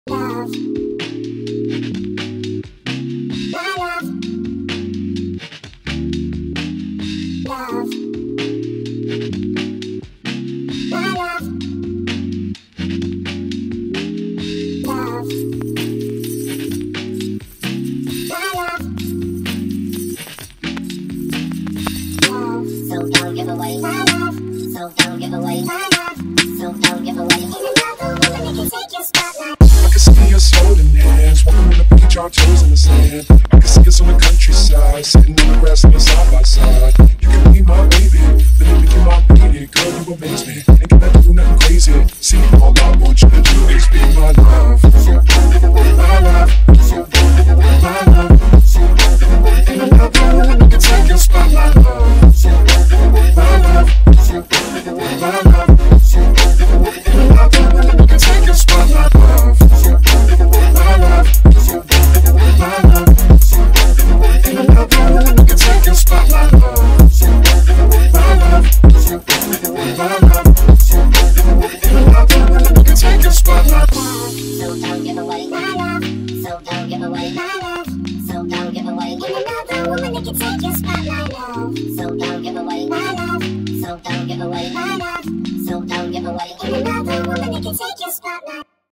love, my love, love, my love, love, my love, love. So don't give away my love. So don't give away my love. So don't give away. In another woman that can take your spotlight. I can see us holding hands, walking on the beach, our toes in the sand. I can see us on the countryside, sitting on the grass, living side by side. You can be my baby, let me make you my baby. Girl, you amaze me, ain't gonna do nothing crazy. See, all I want you to do is be my love. So don't give away my love. So don't give away my love. So don't give away. In another woman that can take your spotlight, love. So don't give away my love. So don't give away my love. So don't give away. In another woman that can take your spotlight, love. So don't give away my love. So don't give away my love. So don't give away. In another woman that can take your spotlight, love. So don't give away my love. So don't give away my love. So don't give away. In another woman that can take your spotlight, love. So don't give away my love. So don't give away my love. So don't give away. In another woman that can take your spotlight, love. So don't give away my love. So don't give away my love. So don't give away. In another woman that can take your spotlight.